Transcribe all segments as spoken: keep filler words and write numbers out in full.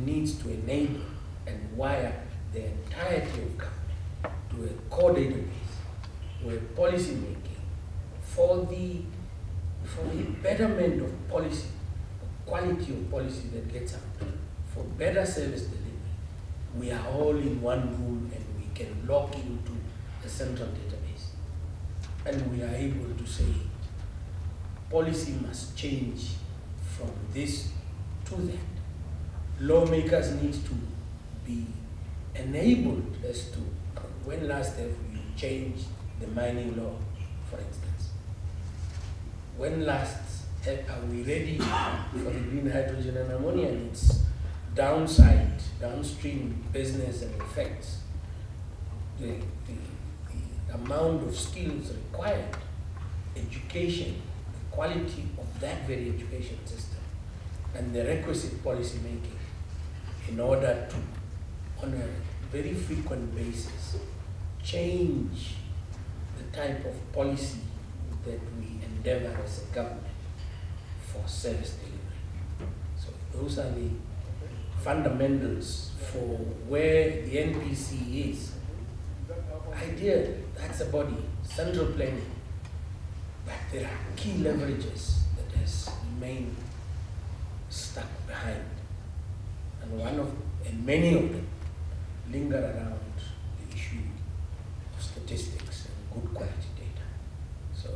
needs to enable and wire the entirety of government to a core database where policy making for the, for the betterment of policy, quality of policy that gets out, for better service delivery, we are all in one room and we can log into a central database. And we are able to say, policy must change from this to that. Lawmakers need to be enabled as to when last have we changed the mining law, for instance. When last are we ready for the green hydrogen and ammonia and its downside, downstream business and effects? The, the, the amount of skills required, education, the quality of that very education system, and the requisite policy making in order to, on a very frequent basis, change the type of policy that we endeavor as a government for service delivery. So those are the fundamentals for where the N P C is. Idea, that's a body, central planning, but there are key leverages that has remained stuck behind. And one of, and many of them linger around the issue of statistics and good quality data. So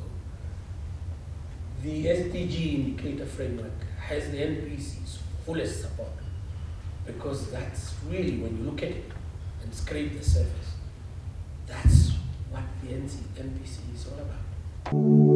the S D G indicator framework has the N P C's fullest support, because that's really, when you look at it and scrape the surface, that's what the N P C is all about.